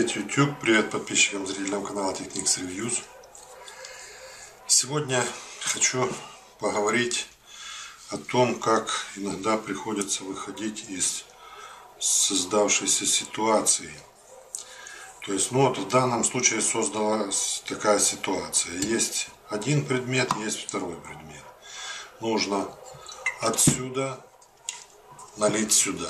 Привет, YouTube! Привет подписчикам, зрителям канала Technics Reviews. Сегодня хочу поговорить о том, как иногда приходится выходить из создавшейся ситуации. То есть, вот в данном случае создалась такая ситуация. Есть один предмет, есть второй предмет. Нужно отсюда налить сюда.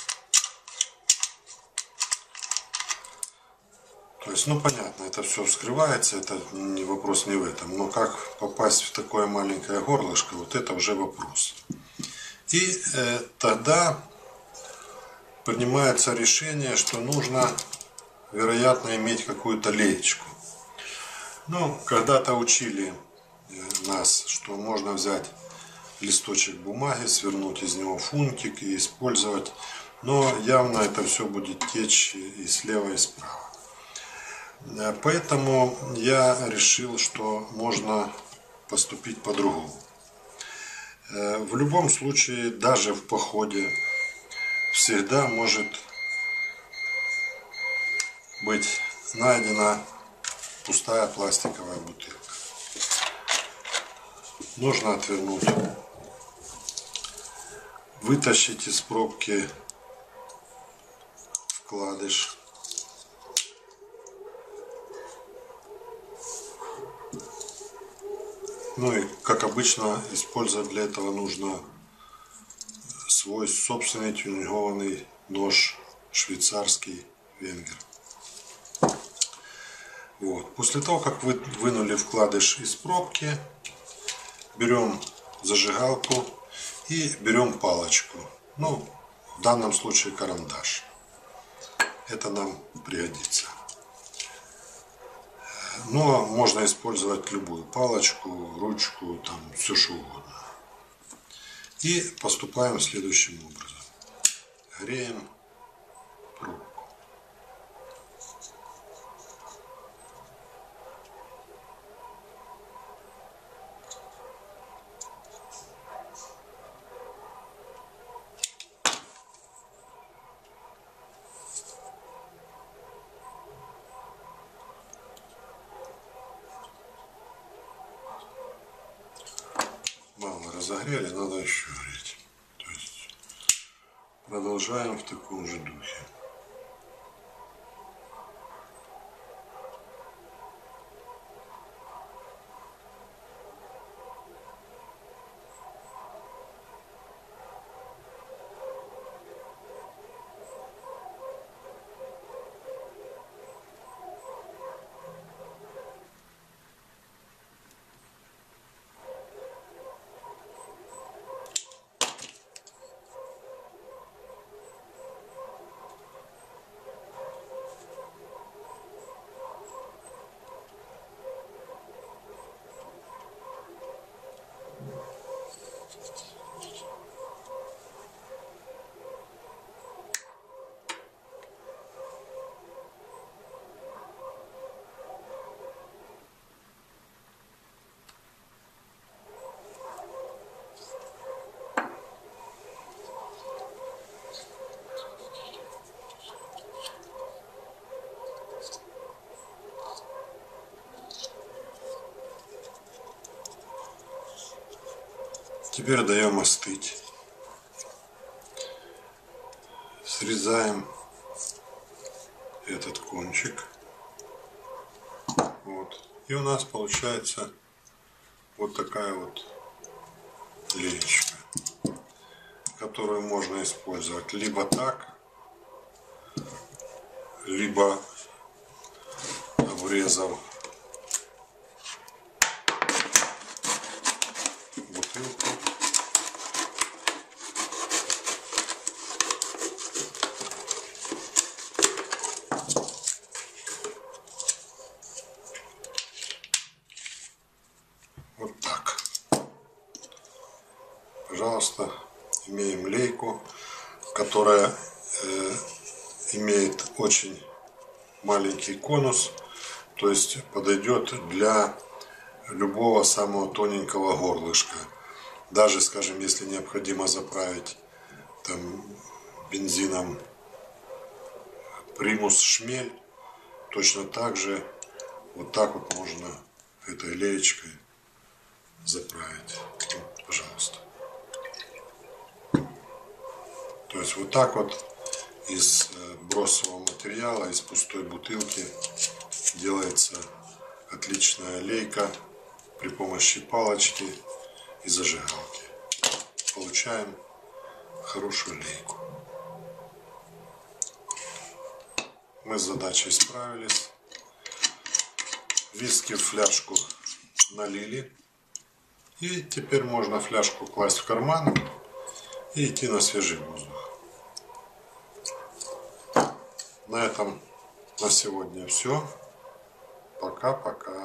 То есть, понятно, это все вскрывается, это вопрос не в этом. Но как попасть в такое маленькое горлышко, вот это уже вопрос. И тогда принимается решение, что нужно, вероятно, иметь какую-то леечку. Когда-то учили нас, что можно взять листочек бумаги, свернуть из него фунтик и использовать. Но явно это все будет течь и слева, и справа. Поэтому я решил, что можно поступить по-другому. В любом случае, даже в походе, всегда может быть найдена пустая пластиковая бутылка. Нужно отвернуть, вытащить из пробки вкладыш. И, как обычно, использовать для этого нужно свой собственный тюнингованный нож швейцарский Венгер. После того, как вы вынули вкладыш из пробки, берем зажигалку и берем палочку. В данном случае карандаш. Это нам пригодится. Но можно использовать любую палочку, ручку, все что угодно. И поступаем следующим образом. Греем пробку. Мало разогрели, надо еще греть. То есть продолжаем в таком же духе. Теперь даем остыть. Срезаем этот кончик. И у нас получается вот такая вот леечка, которую можно использовать либо так, либо обрезав бутылку. Вот так. Пожалуйста, имеем лейку, которая имеет очень маленький конус, то есть подойдет для любого самого тоненького горлышка. Даже, скажем, если необходимо заправить бензином примус шмель, точно так же вот так вот можно этой леечкой заправить. Вот, пожалуйста. То есть вот так вот из бросового материала, из пустой бутылки делается отличная лейка при помощи палочки и зажигалки. Получаем хорошую лейку. Мы с задачей справились. Виски в фляжку налили. И теперь можно фляжку класть в карман и идти на свежий воздух. На этом на сегодня все. Пока-пока.